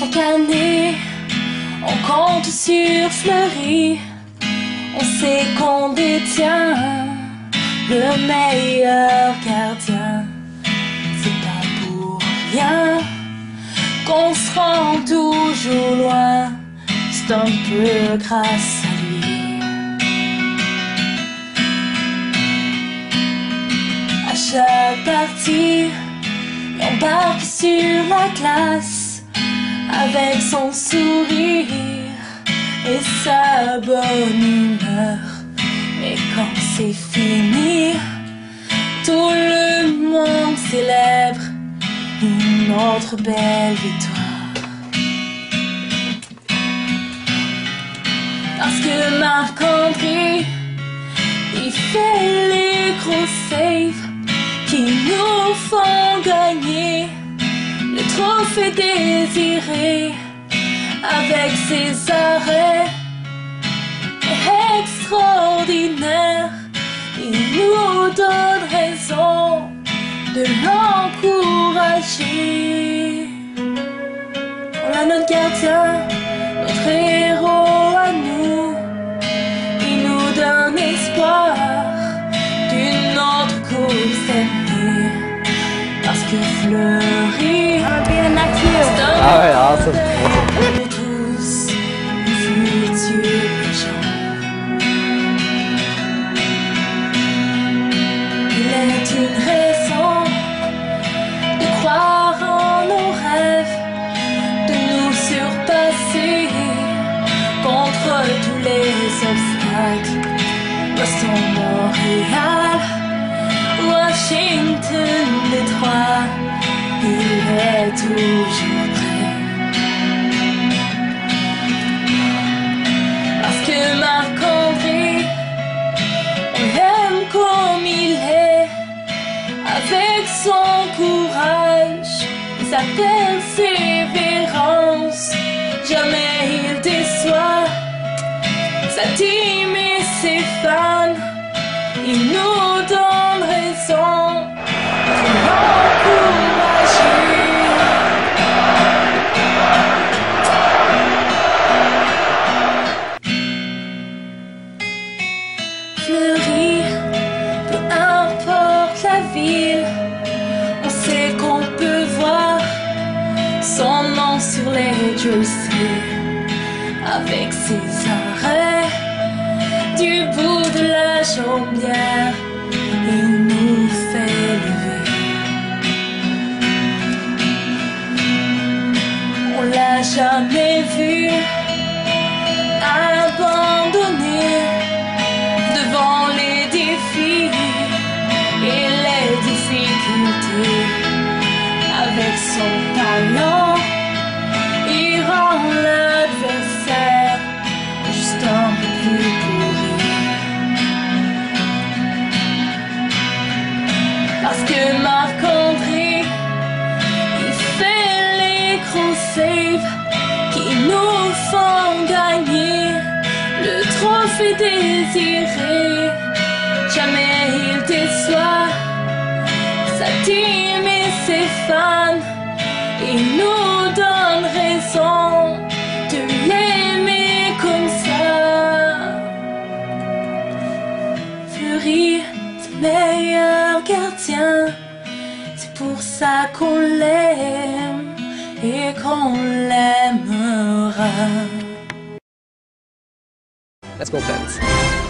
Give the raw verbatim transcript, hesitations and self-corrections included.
Chaque année, on compte sur Fleury. On sait qu'on détient le meilleur gardien. C'est pas pour rien qu'on se rend toujours loin. C'est un peu grâce à lui. À chaque partie, il embarque sur la glace avec son sourire et sa bonne humeur. Mais quand c'est fini, tout le monde célèbre une autre belle victoire. Parce que Marc-André, il fait les gros saves qui nous font gagner le trophée désiré. Avec ses arrêts extraordinaires, il nous donne raison de l'encourager. On a notre gardien, notre héros à nous. Il nous donne espoir d'une autre course aimée. Parce que Fleury, Ah ouais, awesome. pour tous, futur gens. Il est une raison de croire en nos rêves, de nous surpasser contre tous les obstacles. Boston, Montréal, Washington, Détroit, il est toujours prêt. Parce que Marc-André, on l'aime comme il est, avec son courage et sa persévérance. Jamais il déçoit sa team et ses fans. Il nous donne raison de l'encourager. Fleury, peu importe la ville, on sait qu'on peut voir son nom sur les jerseys. Avec ses arrêts du bout de la chaumière, il nous fait lever. On l'a jamais vu abandonner devant les défis et les difficultés. Avec son talent, il rend l'adversaire juste un peu plus pourri. Parce que Marc-André, il fait les gros saves qui nous font gagner le trophée désiré. Jamais il déçoit sa team et ses fans. Il nous donne raison de l'aimer comme ça. Fleury, c'est le meilleur gardien. C'est pour ça qu'on l'aime et qu'on l'aimera. Let's go, Pens.